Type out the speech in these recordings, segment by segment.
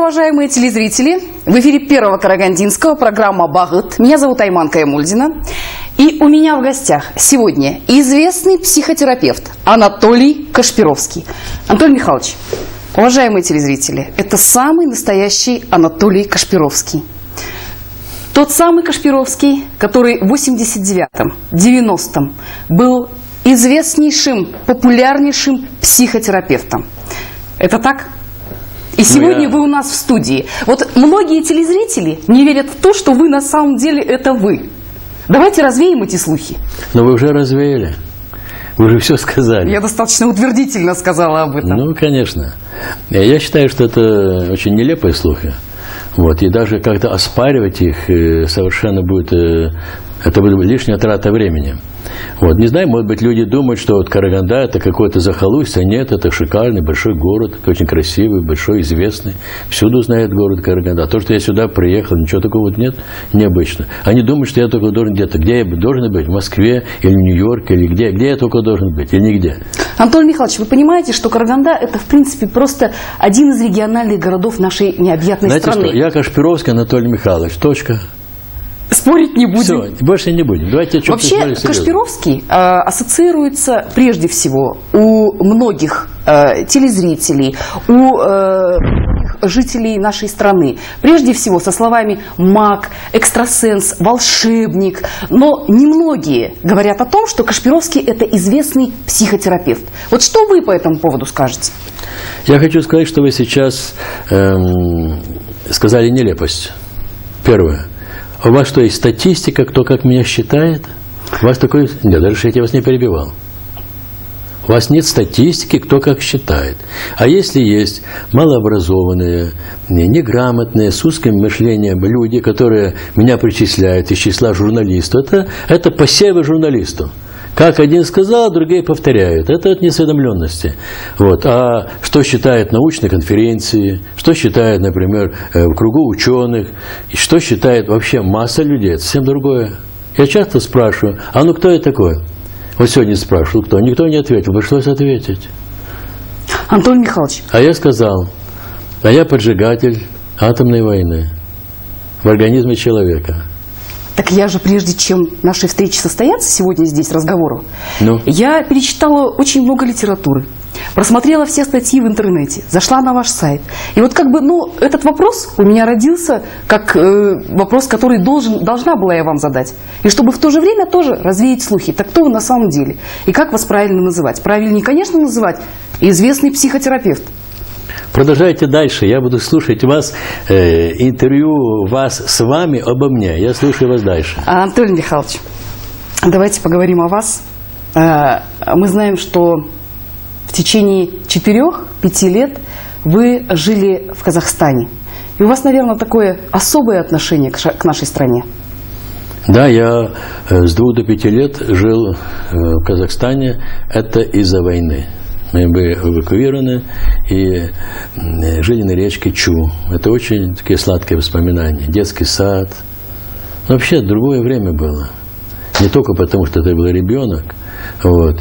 уважаемые телезрители! В эфире Первого Карагандинского программа «Багыт». Меня зовут Айман Каймульдина. И у меня в гостях сегодня известный психотерапевт Анатолий Кашпировский. Анатолий Михайлович, уважаемые телезрители, это самый настоящий Анатолий Кашпировский. Тот самый Кашпировский, который в 89-м, 90-м был известнейшим, популярнейшим психотерапевтом. Это так? И сегодня вы у нас в студии. Вот многие телезрители не верят в то, что вы на самом деле это вы. Давайте развеем эти слухи. Но вы уже развеяли. Вы уже все сказали. Я достаточно утвердительно сказала об этом. Ну, конечно. Я считаю, что это очень нелепые слухи. Вот. И даже как-то оспаривать их совершенно будет... Это будет лишняя трата времени. Вот. Не знаю, может быть, люди думают, что вот Караганда – это какое-то захолустье. Нет, это шикарный большой город, очень красивый, большой, известный. Всюду знает город Караганда. А то, что я сюда приехал, ничего такого нет, необычно. Они думают, что я только должен где-то. Где я должен быть? В Москве или в Нью-Йорке? Или где? Где я только должен быть? Или нигде? Анатолий Михайлович, вы понимаете, что Караганда – это, в принципе, просто один из региональных городов нашей необъятной страны? Знаете что? Я Кашпировский Анатолий Михайлович. Точка. Спорить не будем. Все, больше не будем. Давайте вообще, Кашпировский ассоциируется прежде всего у многих телезрителей, у жителей нашей страны. Прежде всего со словами «маг», «экстрасенс», «волшебник». Но немногие говорят о том, что Кашпировский – это известный психотерапевт. Вот что вы по этому поводу скажете? Я хочу сказать, что вы сейчас сказали нелепость. Первое. У вас что, есть статистика, кто как меня считает? У вас такой... Нет, даже я вас не перебивал. У вас нет статистики, кто как считает. А если есть малообразованные, неграмотные, с узким мышлением люди, которые меня причисляют из числа журналистов, это посевы журналисту. Как один сказал, другие повторяют. Это от несведомленности. Вот. А что считают научные конференции, что считают, например, в кругу ученых, и что считает вообще масса людей, это совсем другое. Я часто спрашиваю, а ну кто я такой? Вот сегодня спрашивал, кто? Никто не ответил, пришлось ответить. Анатолий Михайлович. А я сказал, а я поджигатель атомной войны в организме человека. Так я же, прежде чем наши встречи состоятся сегодня здесь, разговору, я перечитала очень много литературы, просмотрела все статьи в интернете, зашла на ваш сайт. И вот как бы, этот вопрос у меня родился как вопрос, который должна была я вам задать. И чтобы в то же время тоже развеять слухи. Так кто вы на самом деле? И как вас правильно называть? Правильнее, конечно, называть известный психотерапевт. Продолжайте дальше, я буду слушать вас, интервью вас с вами обо мне. Я слушаю вас дальше. Анатолий Михайлович, давайте поговорим о вас. Мы знаем, что в течение 4-5 лет вы жили в Казахстане. И у вас, наверное, такое особое отношение к нашей стране. Да, я с 2 до 5 лет жил в Казахстане. Это из-за войны. Мы были эвакуированы и жили на речке Чу. Это очень такие сладкие воспоминания. Детский сад. Но вообще другое время было. Не только потому, что это был ребенок. Вот.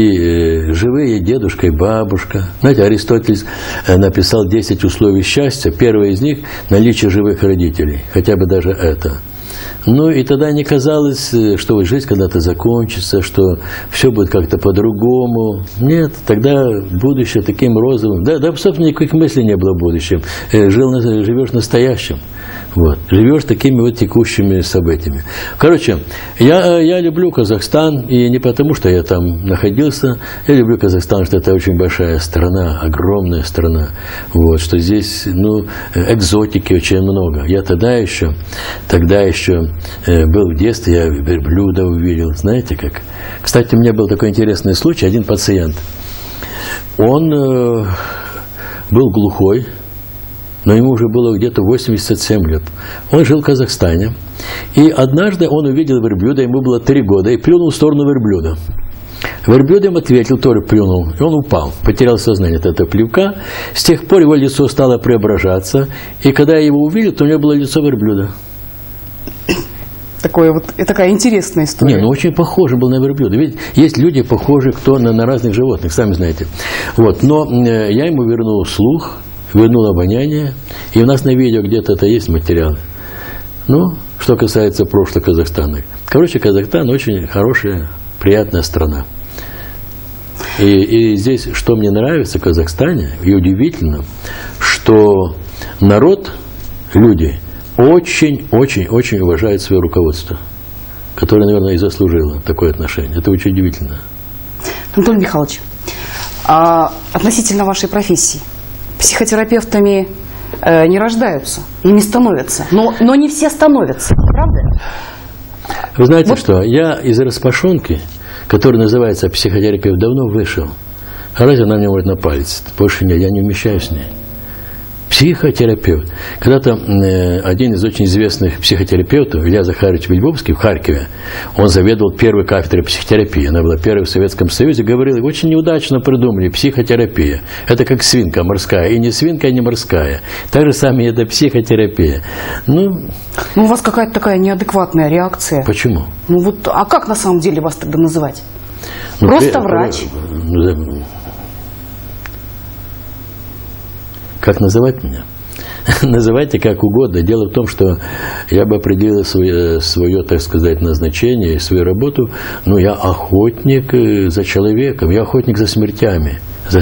И живые дедушка и бабушка. Знаете, Аристотель написал 10 условий счастья. Первое из них – наличие живых родителей. Хотя бы даже это. Ну и тогда не казалось, что жизнь когда-то закончится, что все будет как-то по-другому. Нет, тогда будущее таким розовым. Да, собственно, никаких мыслей не было в будущем. Живешь настоящим. Вот. Живешь такими вот текущими событиями. Короче, я люблю Казахстан, и не потому, что я там находился. Я люблю Казахстан, что это очень большая страна, огромная страна. Вот, что здесь, экзотики очень много. Я тогда еще был в детстве, я верблюда увидел. Знаете как? Кстати, у меня был такой интересный случай. Один пациент, он был глухой, но ему уже было где-то 87 лет. Он жил в Казахстане. И однажды он увидел верблюда, ему было 3 года, и плюнул в сторону верблюда. Верблюд им ответил, тоже плюнул, и он упал, потерял сознание от этого плевка. С тех пор его лицо стало преображаться, и когда я его увидел, то у него было лицо верблюда. Такая интересная история. Очень похоже был на верблюда. Ведь есть люди, похожие на разных животных, сами знаете. Вот. Но я ему вернул слух, вернул обоняние, и у нас на видео где-то это есть материалы. Ну, что касается прошлого Казахстана. Короче, Казахстан очень хорошая, приятная страна. И здесь, что мне нравится в Казахстане, и удивительно, что народ, люди очень уважают свое руководство, которое, наверное, и заслужило такое отношение. Это очень удивительно. Анатолий Михайлович, относительно вашей профессии, психотерапевтами не рождаются, ими становятся, но не все становятся, правда? Вы знаете что, я из распашонки, который называется психотерапевт, давно вышел. А разве она мне может на палец? Больше нет, я не умещаюсь с ней. Психотерапевт. Когда-то один из очень известных психотерапевтов, Илья Захарович Бельбовский в Харькове, он заведовал первой кафедрой психотерапии. Она была первой в Советском Союзе. Говорил, очень неудачно придумали психотерапия. Это как свинка морская. И не свинка, и не морская. Так же самое это психотерапия. Ну, у вас какая-то такая неадекватная реакция. Почему? Ну вот, а как на самом деле вас тогда называть? Просто врач? Как называть меня? Называйте как угодно. Дело в том, что я бы определил свое, так сказать, назначение, свою работу. Но я охотник за человеком, я охотник за смертями.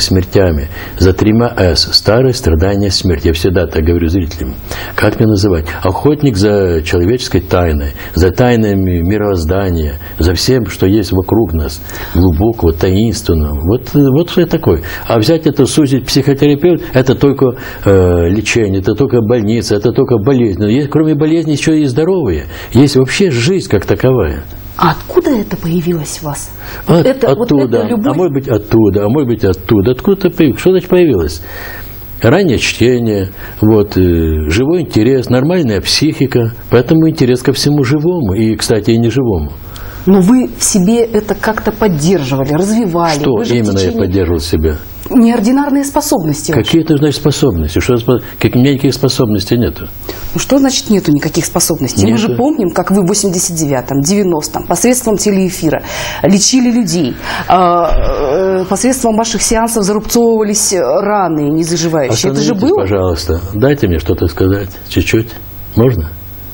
За 3 С. Старость, страдания, смерть. Я всегда так говорю зрителям. Как меня называть? Охотник за человеческой тайной, за тайнами мироздания, за всем, что есть вокруг нас, глубокого, таинственного. Вот что я такой. А взять это, сузить психотерапевт, это только лечение, это только больница, это только болезнь. Но есть, кроме болезни, еще и здоровые. Есть вообще жизнь как таковая. А откуда это появилось у вас? Оттуда, вот это любовь? а может быть оттуда, а может быть оттуда. Откуда-то появилось? Что значит появилось? Раннее чтение, живой интерес, нормальная психика, поэтому интерес ко всему живому и, кстати, и неживому. Но вы в себе это как-то поддерживали, развивали. Что именно я поддерживал в себе? Неординарные способности. Какие это, значит, способности? У меня никаких способностей нету. Ну что значит нету никаких способностей? Мы же помним, как вы в 89-м, 90-м посредством телеэфира лечили людей, посредством ваших сеансов зарубцовывались раны незаживающие. Это же было? Пожалуйста, дайте мне что-то сказать. Чуть-чуть. Можно?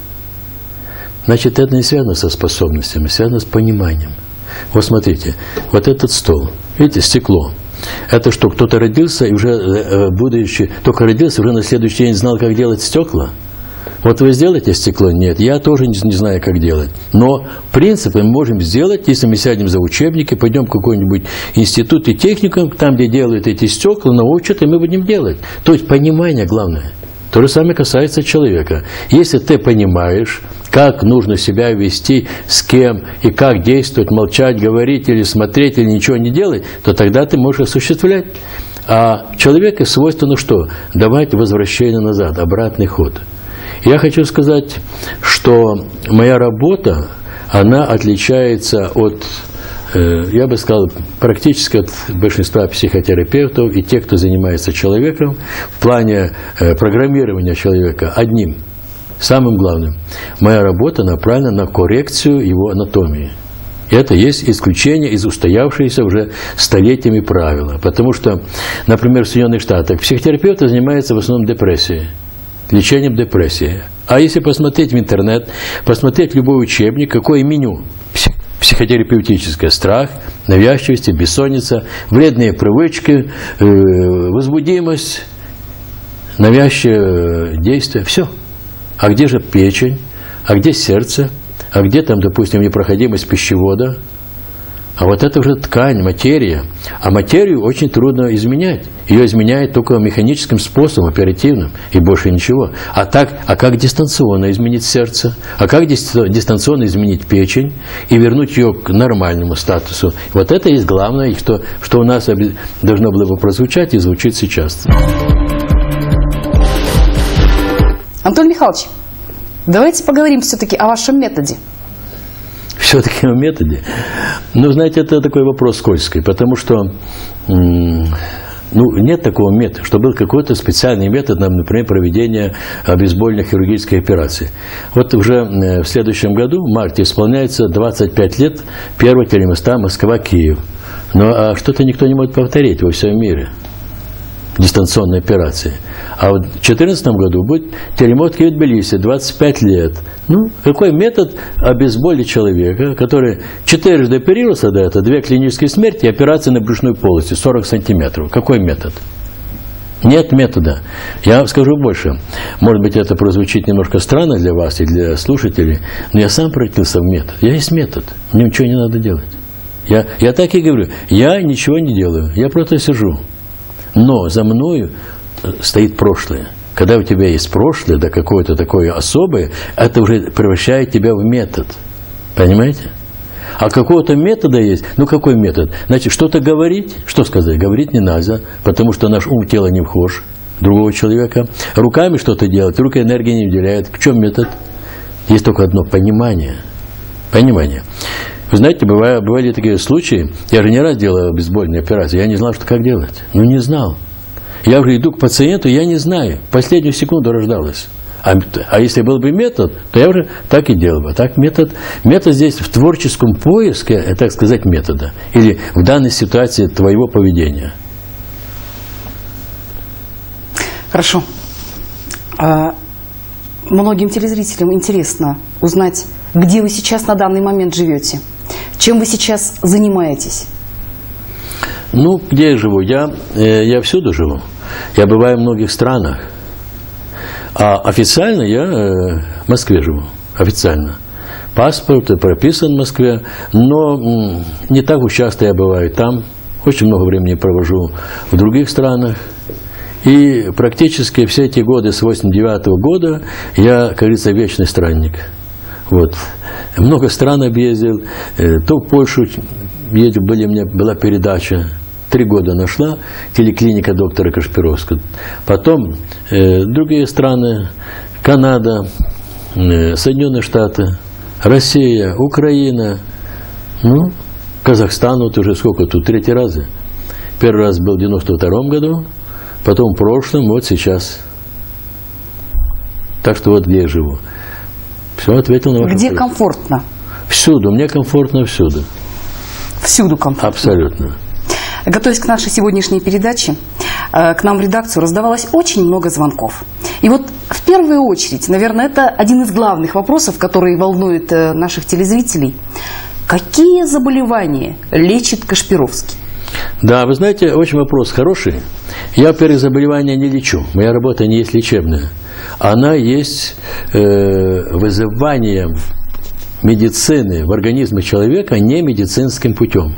Значит, это не связано со способностями, связано с пониманием. Вот смотрите, вот этот стол, видите, стекло. Это что, кто-то родился и уже будучи, только родился, уже на следующий день знал, как делать стекла? Вот вы сделаете стекло? Нет, я тоже не знаю, как делать. Но принципы мы можем сделать, если мы сядем за учебники, пойдем в какой-нибудь институт и техникум, там, где делают эти стекла, научат, и мы будем делать. То есть понимание главное. То же самое касается человека. Если ты понимаешь, как нужно себя вести, с кем и как действовать, молчать, говорить или смотреть, или ничего не делать, то тогда ты можешь осуществлять. А человеку свойственно что? Давать возвращение назад, обратный ход. Я хочу сказать, что моя работа, она отличается от, я бы сказал, практически от большинства психотерапевтов и тех, кто занимается человеком в плане программирования человека одним, самым главным. Моя работа направлена на коррекцию его анатомии. Это есть исключение из устоявшиеся уже столетиями правила. Потому что, например, в Соединенных Штатах психотерапевты занимаются в основном депрессией, лечением депрессии. А если посмотреть в интернет, посмотреть любой учебник, какое меню психотерапевтическое: страх, навязчивость, бессонница, вредные привычки, возбудимость, навязчивые действия. Все. А где же печень? А где сердце? А где там, допустим, непроходимость пищевода? А вот это уже ткань, материя. А материю очень трудно изменять. Ее изменяют только механическим способом, оперативным, и больше ничего. А как дистанционно изменить сердце? А как дистанционно изменить печень и вернуть ее к нормальному статусу? Вот это есть главное, что у нас должно было бы прозвучать и звучит сейчас. Анатолий Михайлович, давайте поговорим все-таки о вашем методе. Все-таки о методе? Ну, знаете, это такой вопрос скользкий, потому что нет такого метода, что был какой-то специальный метод, например, проведения обезбольной хирургической операции. Вот уже в следующем году, в марте, исполняется 25 лет первого телемоста Москва-Киев. Но что-то никто не может повторить во всем мире. дистанционной операции. А в 2014 году будет перемотки в Тбилиси, 25 лет. Ну, какой метод обезболить человека, который 4 оперировался до этого, 2 клинические смерти и операция на брюшной полости, 40 сантиметров. Какой метод? Нет метода. Я скажу больше. Может быть, это прозвучит немножко странно для вас и для слушателей, но я сам превратился в метод. Я есть метод. Мне ничего не надо делать. Я так и говорю. Я ничего не делаю. Я просто сижу. Но за мною стоит прошлое. Когда у тебя есть прошлое, да какое-то такое особое, это уже превращает тебя в метод. Понимаете? А какого-то метода есть. Ну, какой метод? Значит, что-то говорить. Что сказать? Говорить не надо, потому что наш ум в тело не вхож другого человека. Руками что-то делать, руки энергии не уделяют. В чем метод? Есть только одно – понимание. Понимание. Вы знаете, бывали такие случаи, я же не раз делал обезбольные операции, я не знал, что как делать. Ну, не знал. Я уже иду к пациенту, я не знаю. В последнюю секунду рождалась. А если был бы метод, то я уже так и делал бы. Так метод здесь в творческом поиске, так сказать, метода. Или в данной ситуации твоего поведения. Хорошо. Многим телезрителям интересно узнать, где вы сейчас на данный момент живете. Чем вы сейчас занимаетесь? Ну, где я живу? Я всюду живу. Я бываю в многих странах. А официально я в Москве живу. Официально. Паспорт прописан в Москве, но не так уж часто я бываю там. Очень много времени провожу в других странах. И практически все эти годы, с 1989 года, я, как говорится, вечный странник. Вот. Много стран объездил. То в Польшу ездил, у меня была передача. 3 года нашла, телеклиника доктора Кашпировского. Потом другие страны, Канада, Соединенные Штаты, Россия, Украина, ну, Казахстан, вот уже сколько тут, 3-й раз. Первый раз был в 92 году, потом в прошлом, вот сейчас. Так что вот где я живу. Все, ответил на ваш вопрос. Где комфортно? Всюду, мне комфортно всюду. Всюду комфортно? Абсолютно. Готовясь к нашей сегодняшней передаче, к нам в редакцию раздавалось очень много звонков. И вот в первую очередь, наверное, это один из главных вопросов, который волнует наших телезрителей. Какие заболевания лечит Кашпировский? Да, вы знаете, очень вопрос хороший. Я, во-первых, заболевания не лечу. Моя работа не есть лечебная. Она есть вызыванием медицины в организме человека не медицинским путем.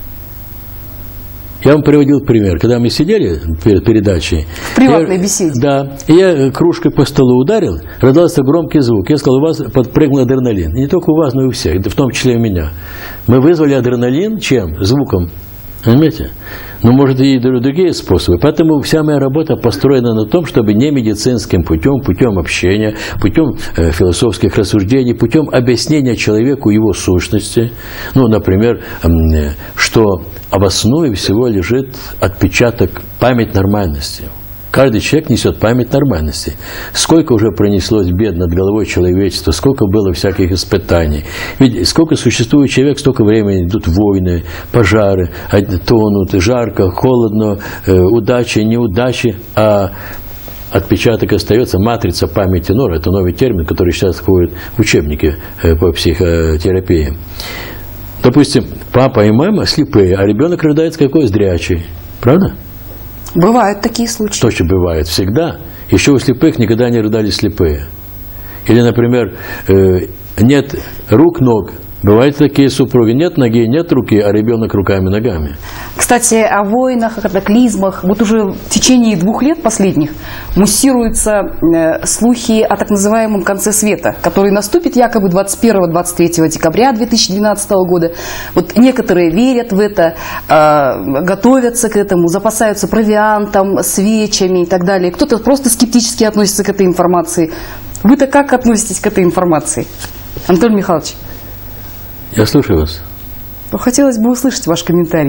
Я вам приводил пример. Когда мы сидели перед передачей... В приватной беседе. Да. И я кружкой по столу ударил, раздался громкий звук. Я сказал, у вас подпрыгнул адреналин. И не только у вас, но и у всех, в том числе и у меня. Мы вызвали адреналин чем? Звуком. Понимаете? Но, может, и другие способы. Поэтому вся моя работа построена на том, чтобы не медицинским путем, путем общения, путем философских рассуждений, путем объяснения человеку его сущности. Ну, например, что в основе всего лежит отпечаток, память нормальности. Каждый человек несет память нормальности. Сколько уже пронеслось бед над головой человечества, сколько было всяких испытаний. Ведь сколько существует человек, столько времени идут войны, пожары, тонут, жарко, холодно, удачи, неудачи. А отпечаток остается, матрица памяти Нора, это новый термин, который сейчас входит в учебники по психотерапии. Допустим, папа и мама слепые, а ребенок рождается какой? Зрячий. Правда? Бывают такие случаи. Точно бывает всегда. Еще у слепых никогда не рождались слепые. Или, например, нет рук, ног. Бывают такие супруги. Нет ноги, нет руки, а ребенок руками, ногами. Кстати, о войнах, о катаклизмах. Вот уже в течение 2 лет последних муссируются слухи о так называемом конце света, который наступит якобы 21-23 декабря 2012 года. Вот некоторые верят в это, готовятся к этому, запасаются провиантом, свечами и так далее. Кто-то просто скептически относится к этой информации. Вы-то как относитесь к этой информации, Анатолий Михайлович? Я слушаю вас. Ну, хотелось бы услышать ваш комментарий.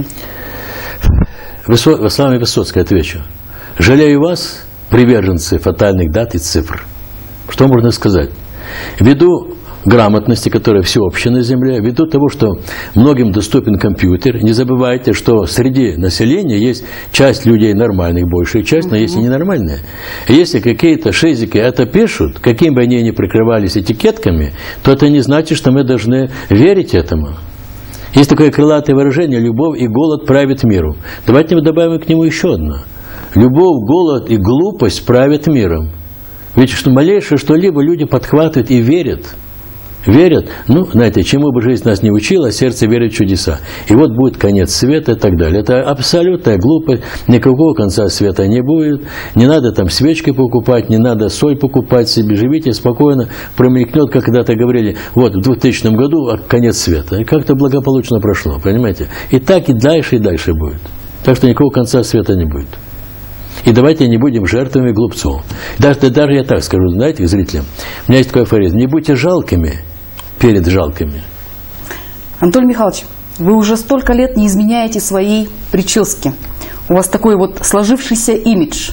С вами Высоцкий отвечу. Жалею вас, приверженцы фатальных дат и цифр. Что можно сказать? Ввиду грамотности, которая всеобщая на Земле, ввиду того, что многим доступен компьютер. Не забывайте, что среди населения есть часть людей нормальных, большая часть, но есть и ненормальные. И если какие-то шизики это пишут, каким бы они ни прикрывались этикетками, то это не значит, что мы должны верить этому. Есть такое крылатое выражение: любовь и голод правят миром. Давайте мы добавим к нему еще одно. Любовь, голод и глупость правят миром. Ведь что малейшее что-либо люди подхватывают и верят. Верят, ну, знаете, чему бы жизнь нас не учила, сердце верит в чудеса. И вот будет конец света и так далее. Это абсолютная глупость, никакого конца света не будет. Не надо там свечки покупать, не надо соль покупать себе. Живите спокойно, промелькнет, как когда-то говорили, вот в 2000 году конец света. И как-то благополучно прошло, понимаете? И так и дальше будет. Так что никакого конца света не будет. И давайте не будем жертвами глупцов. Даже я так скажу, знаете, зрителям, у меня есть такой афоризм: не будьте жалкими перед жалкими. Анатолий Михайлович, вы уже столько лет не изменяете своей прически. У вас такой вот сложившийся имидж.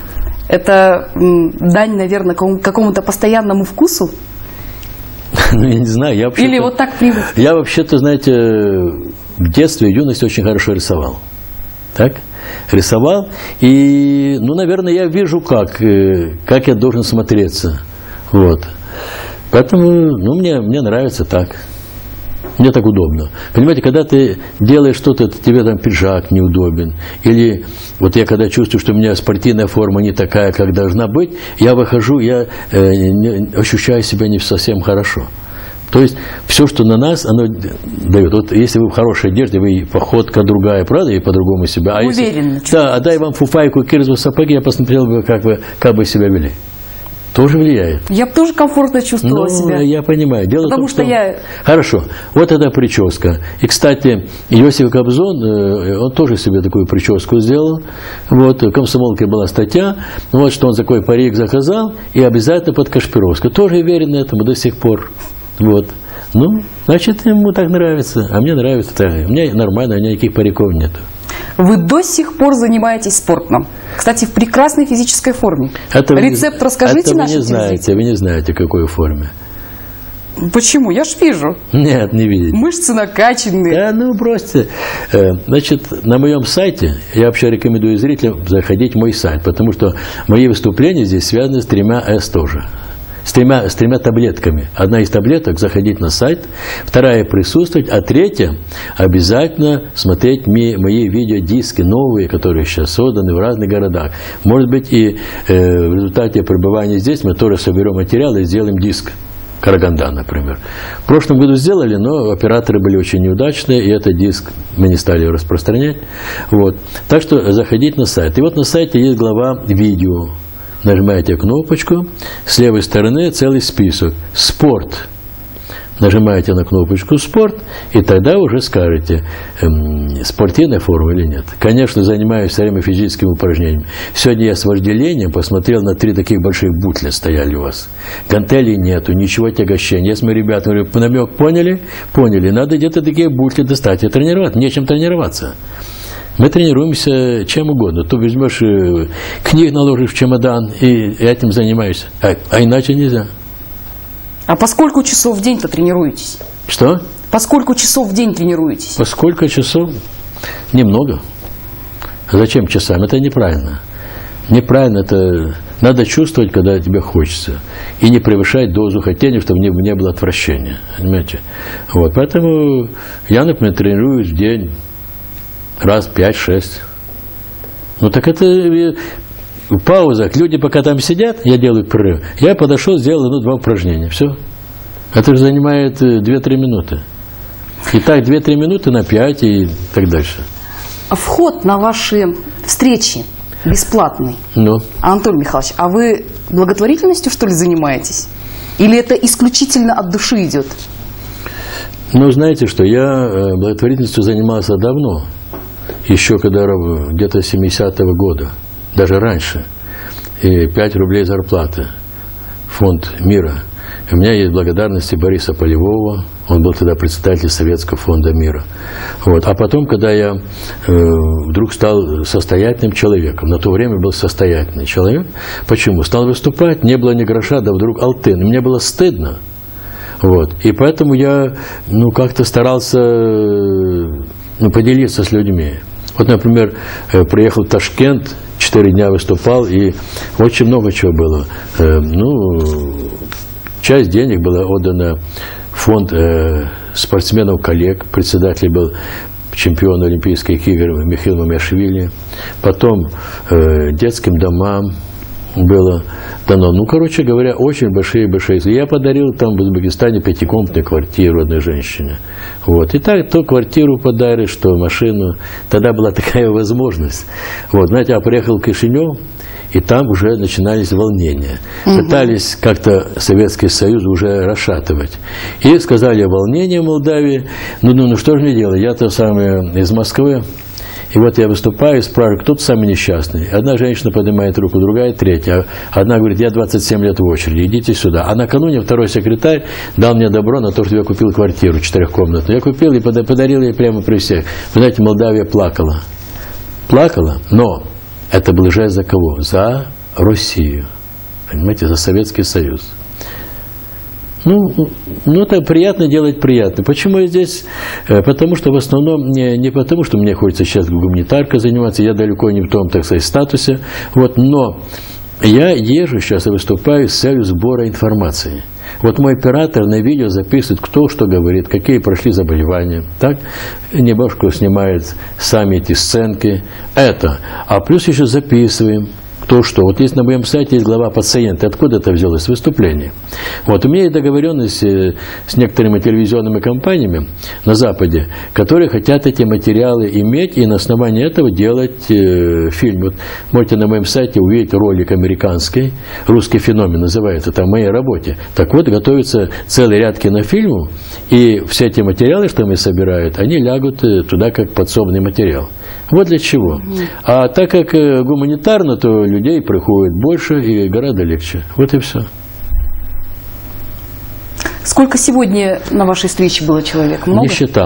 Это дань, наверное, какому-то постоянному вкусу? Ну, я не знаю. Или вот так привык? Я вообще-то, знаете, в детстве и юности очень хорошо рисовал. Так? Рисовал, и, ну, наверное, я вижу, как я должен смотреться. Вот. Поэтому, ну, мне нравится так. Мне так удобно. Понимаете, когда ты делаешь что-то, тебе там пиджак неудобен, или вот я когда чувствую, что у меня спортивная форма не такая, как должна быть, я выхожу, я ощущаю себя не совсем хорошо. То есть все, что на нас, оно дает. Вот если вы в хорошей одежде, вы походка другая, правда, и по-другому себя. А уверенно. Если, да, дай вам фуфайку, кирзу, сапоги, я посмотрел бы, как вы себя вели. Тоже влияет. Я бы тоже комфортно чувствовала себя. Я понимаю. Дело Потому в том, что я... Хорошо. Вот эта прическа. И, кстати, Иосиф Кобзон, он тоже себе такую прическу сделал. Вот, в «Комсомолке» была статья, вот, что он такой парик заказал, и обязательно под Кашпировскую. Тоже верен этому до сих пор. Вот. Ну, значит, ему так нравится. А мне нравится так. У меня нормально, у меня никаких париков нет. Вы до сих пор занимаетесь спортом. Кстати, в прекрасной физической форме. Рецепт расскажите нашим телезрителям. Вы не знаете, в какой форме. Почему? Я ж вижу. Нет, не видите. Мышцы накачанные. Да, ну бросьте. Значит, на моем сайте, я вообще рекомендую зрителям заходить в мой сайт, потому что мои выступления здесь связаны с 3 С тоже. С тремя таблетками. Одна из таблеток — заходить на сайт, вторая — присутствовать, а третья — обязательно смотреть мои видеодиски новые, которые сейчас созданы в разных городах. Может быть, и в результате пребывания здесь мы тоже соберем материалы и сделаем диск. Караганда, например. В прошлом году сделали, но операторы были очень неудачные, и этот диск мы не стали распространять. Вот. Так что заходить на сайт. И вот на сайте есть глава «Видео». Нажимаете кнопочку, с левой стороны целый список. Спорт. Нажимаете на кнопочку «Спорт», и тогда уже скажете, спортивная форма или нет. Конечно, занимаюсь все время физическими упражнениями. Сегодня я с вожделением посмотрел на 3 таких больших бутля стояли у вас. Гантелей нету, ничего тягощения. Я смотрю, ребята, говорю, намек поняли? Поняли. Надо где-то такие бутли достать и тренировать. Нечем тренироваться. Мы тренируемся чем угодно. То возьмешь книг, наложишь в чемодан и этим занимаешься. А иначе нельзя. А по сколько часов в день-то тренируетесь? Что? По сколько часов в день тренируетесь? По сколько часов? Немного. Зачем часами? Это неправильно. Неправильно. Это надо чувствовать, когда тебе хочется. И не превышать дозу хотения, чтобы не было отвращения. Понимаете? Вот. Поэтому я, например, тренируюсь в день раз 5-6. Ну так это в паузах. Люди пока там сидят, я делаю перерыв. Я подошел, сделал 2 упражнения. Все. Это же занимает 2-3 минуты. И так 2-3 минуты на 5 и так дальше. А вход на ваши встречи бесплатный. Ну. Анатолий Михайлович, а вы благотворительностью, что ли, занимаетесь? Или это исключительно от души идет? Ну, знаете что, я благотворительностью занимался давно. Еще когда где-то 70-го года, даже раньше, и 5 рублей зарплаты, фонд мира. У меня есть благодарности Бориса Полевого, он был тогда председатель Советского фонда мира. Вот. А потом, когда я вдруг стал состоятельным человеком, на то время был состоятельный человек, почему? Стал выступать, не было ни гроша, да вдруг алтын. Мне было стыдно. Вот. И поэтому я как-то старался поделиться с людьми. Вот, например, приехал в Ташкент, 4 дня выступал, и очень много чего было. Часть денег была отдана в фонд спортсменов-коллег. Председатель был чемпион Олимпийских игр Михаил Мамиашвили. Потом детским домам было дано. Короче говоря, очень большие. Я подарил там в Узбекистане 5-комнатную квартиру одной женщине. Вот. И так, то квартиру подаришь, что машину. Тогда была такая возможность. Вот. Знаете, я приехал в Кишинев, и там уже начинались волнения. Пытались как-то Советский Союз уже расшатывать. И сказали, волнения в Молдавии. Что же мне делать? Я-то сам из Москвы. И вот я выступаю и спрашиваю, кто тут самый несчастный. Одна женщина поднимает руку, другая, третья. Одна говорит, я 27 лет в очереди, идите сюда. А накануне второй секретарь дал мне добро на то, что я купил квартиру 4-комнатную. Я купил и подарил ей прямо при всех. Вы знаете, Молдавия плакала. Плакала, но это был жест за кого? За Россию. Понимаете, за Советский Союз. Это приятно делать приятно. Почему я здесь? Потому что в основном не потому, что мне хочется сейчас гуманитаркой заниматься, я далеко не в том, так сказать, статусе. Вот, но я езжу сейчас и выступаю с целью сбора информации. Вот мой оператор на видео записывает, кто что говорит, какие прошли заболевания. Так? Немножко снимает сами эти сценки. А плюс еще записываем. То, что вот есть на моем сайте есть глава пациента, откуда это взялось? Выступление. Вот у меня есть договоренность с некоторыми телевизионными компаниями на Западе, которые хотят эти материалы иметь и на основании этого делать фильм. Вот можете на моем сайте увидеть ролик американский, «Русский феномен» называется, там в моей работе. Так вот, готовится целый ряд кинофильмов, и все эти материалы, что мы собирают, они лягут туда как подсобный материал. Вот для чего. А так как гуманитарно, то людей приходит больше и гораздо легче. Вот и все. Сколько сегодня на вашей встрече было человек? Много?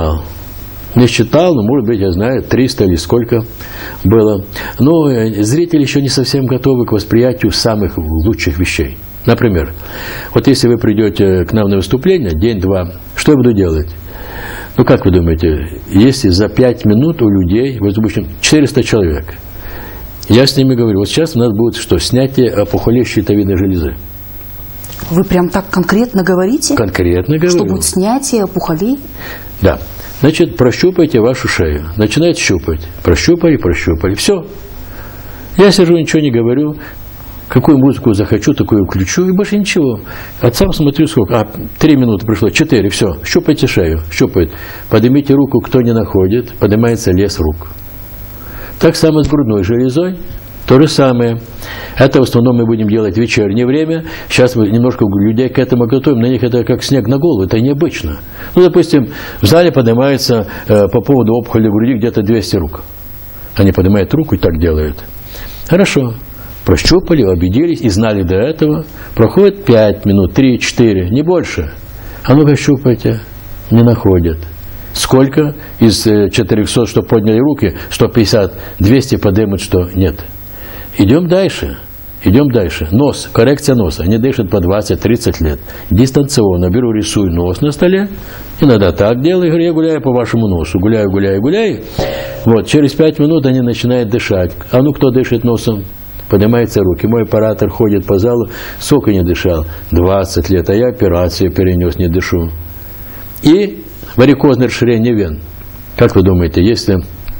Не считал, но, может быть, я знаю, 300 или сколько было. Но зрители еще не совсем готовы к восприятию самых лучших вещей. Например, вот если вы придете к нам на выступление, день-два, что я буду делать? Как вы думаете, если за 5 минут у людей, вот, допустим, 400 человек, я с ними говорю, вот сейчас у нас будет что? Снятие опухолей щитовидной железы. Вы прям так конкретно говорите? Конкретно говорю. Что будет снятие опухолей? Да. Значит, прощупайте вашу шею. Начинает щупать. Прощупали. Все. Я сижу, ничего не говорю. Какую музыку захочу, такую включу, и больше ничего. Сам смотрю, сколько. 3 минуты прошло, 4, все. Щупайте шею, щупает. Поднимите руку, кто не находит, поднимается лес рук. Так само с грудной железой. То же самое. Это в основном мы будем делать в вечернее время. Сейчас мы немножко людей к этому готовим. На них это как снег на голову. Это необычно. Допустим, в зале поднимается по поводу опухоли груди где-то 200 рук. Они поднимают руку и так делают. Хорошо. Прощупали, убедились и знали до этого. Проходит 5 минут, 3-4, не больше. А ну-ка щупайте. Не находят. Сколько из 400, что подняли руки, 150, 200 поднимут, что нет. Идем дальше. Нос, коррекция носа. Они дышат по 20-30 лет. Дистанционно беру, рисую нос на столе. Иногда так делаю, я гуляю по вашему носу. Гуляю. Вот, через 5 минут они начинают дышать. А ну, кто дышит носом? Поднимаются руки. Мой оператор ходит по залу, сколько не дышал? 20 лет, а я операцию перенес, не дышу. И варикозное расширение вен. Как вы думаете, если...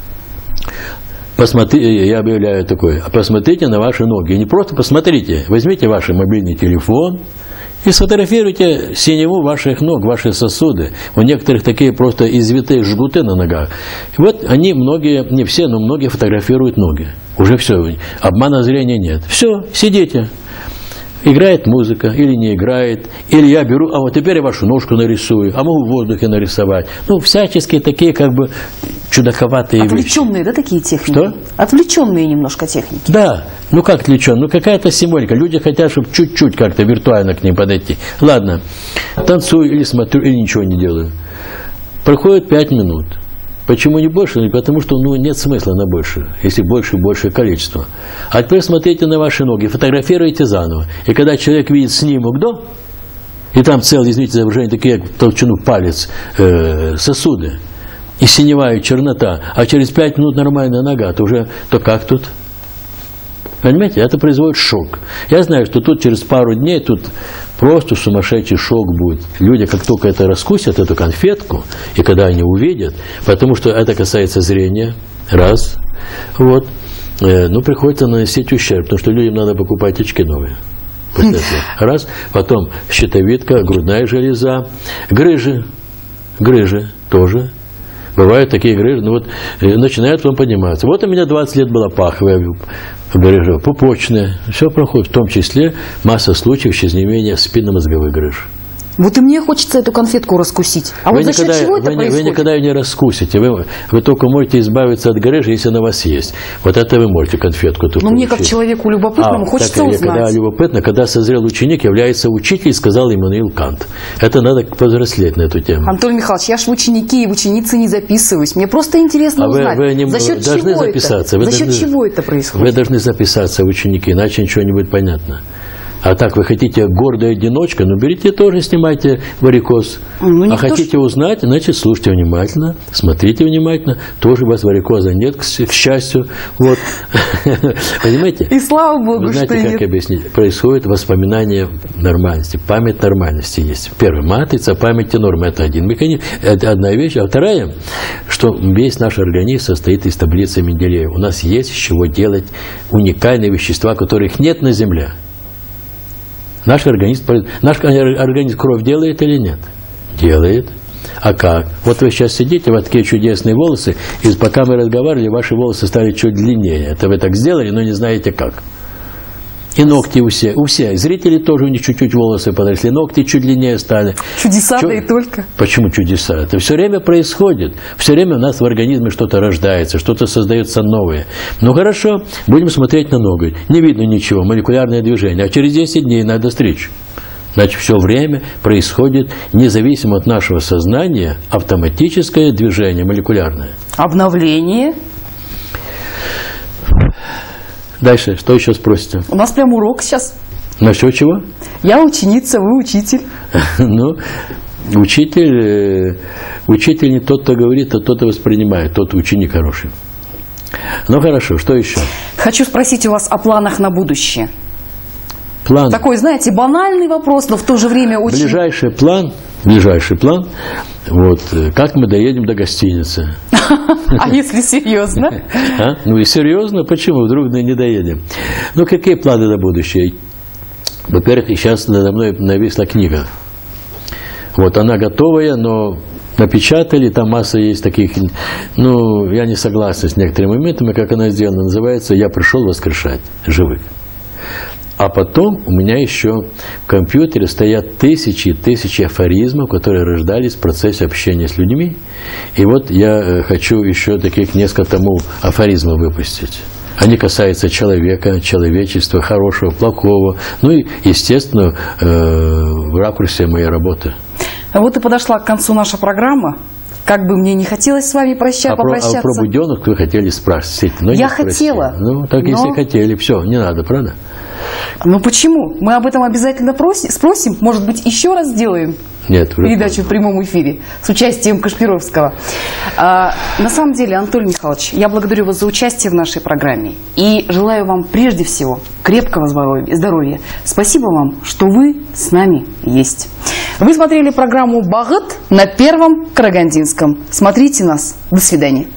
Посмотрите, я объявляю такое, посмотрите на ваши ноги. Не просто посмотрите, возьмите ваш мобильный телефон и сфотографируйте синеву ваших ног, ваши сосуды. У некоторых такие просто извитые жгуты на ногах. И вот они многие, не все, но многие фотографируют ноги. Уже все, обмана зрения нет. Все, сидите. Играет музыка или не играет, или я беру, а вот теперь я вашу ножку нарисую, а могу в воздухе нарисовать. Всяческие такие как бы чудаковатые вещи. Отвлеченные, да, такие техники? Что? Отвлеченные немножко техники. Да, как отвлеченные? Какая-то символика. Люди хотят, чтобы чуть-чуть как-то виртуально к ним подойти. Ладно, танцую или смотрю, или ничего не делаю. Проходит 5 минут. Почему не больше? Потому что нет смысла на больше, если больше и большее количество. А теперь смотрите на ваши ноги, фотографируйте заново. И когда человек видит снимок до И там целые, извините за выражение, такие, как толщину палец, сосуды. И синевая чернота. А через 5 минут нормальная нога. То как тут? Понимаете, это производит шок. Я знаю, что тут через пару дней тут просто сумасшедший шок будет. Люди, как только это раскусят, эту конфетку, и когда они увидят, потому что это касается зрения, раз, вот, ну, приходится наносить ущерб, потому что людям надо покупать очки новые. Раз, потом щитовидка, грудная железа, грыжи тоже. Бывают такие грыжи, ну вот начинают вам подниматься. Вот у меня 20 лет была паховая грыжа, пупочная, все проходит, в том числе масса случаев исчезновения спинномозговой грыжи. Вот и мне хочется эту конфетку раскусить. А вот за счет чего это происходит? Вы никогда ее не раскусите. Вы только можете избавиться от грыжи, если она у вас есть. Вот это вы можете конфетку. Но мне, как человеку любопытному, хочется узнать. Когда любопытно, когда созрел ученик, является учитель, сказал Иммануил Кант. Это надо повзрослеть на эту тему. Анатолий Михайлович, я ж в ученики и в ученицы не записываюсь. Мне просто интересно узнать, за счет чего это? За счет чего это происходит? Вы должны записаться в ученики, иначе ничего не будет понятно. А так, вы хотите гордая одиночка, ну берите тоже, снимайте варикоз. А хотите узнать, значит, слушайте внимательно, смотрите внимательно. Тоже у вас варикоза нет, к счастью. Вот. Понимаете? И слава Богу, вы знаете, что как объяснить? Происходит воспоминание нормальности, память нормальности есть. Первое, матрица памяти нормы. Это один механизм, это одна вещь. А вторая, что весь наш организм состоит из таблицы Менделеева. У нас есть из чего делать уникальные вещества, которых нет на Земле. Наш организм кровь делает или нет? Делает. А как? Вот вы сейчас сидите, вот такие чудесные волосы, и пока мы разговаривали, ваши волосы стали чуть длиннее. Это вы так сделали, но не знаете как. И ногти у всех. Зрители тоже у них чуть-чуть волосы подросли, ногти чуть длиннее стали. Чудеса, да и только. Почему чудеса? Это все время происходит. Все время у нас в организме что-то рождается, что-то создается новое. Ну хорошо, будем смотреть на ногу. Не видно ничего, молекулярное движение. А через 10 дней надо стричь. Значит, все время происходит, независимо от нашего сознания, автоматическое движение молекулярное. Обновление. Дальше, что еще спросите? У нас прям урок сейчас. Насчет чего? Я ученица, вы учитель. Ну, учитель не тот, кто говорит, а тот, кто воспринимает. Тот ученик хороший. Ну, хорошо, что еще? Хочу спросить у вас о планах на будущее. План. Такой, знаете, банальный вопрос, но в то же время очень... Ближайший план, вот, как мы доедем до гостиницы. А если серьезно? Ну и серьезно, почему вдруг не доедем? Ну какие планы на будущее? Во-первых, сейчас надо мной нависла книга. Вот она готовая, но напечатали, там масса есть таких, ну я не согласен с некоторыми моментами, как она сделана, называется «Я пришел воскрешать живых». А потом у меня еще в компьютере стоят тысячи и тысячи афоризмов, которые рождались в процессе общения с людьми. И вот я хочу еще таких несколько тому афоризмов выпустить. Они касаются человека, человечества, хорошего, плохого. Ну и, естественно, в ракурсе моей работы. Вот и подошла к концу наша программа. Как бы мне не хотелось с вами попрощаться. А про буденных вы хотели спросить. Но я хотела. Ну, так если хотели, все, не надо, правда? Ну почему? Мы об этом обязательно спросим. Может быть, еще раз сделаем передачу в прямом эфире с участием Кашпировского. На самом деле, Анатолий Михайлович, я благодарю вас за участие в нашей программе. И желаю вам прежде всего крепкого здоровья. Спасибо вам, что вы с нами есть. Вы смотрели программу «Багыт» на Первом Карагандинском. Смотрите нас. До свидания.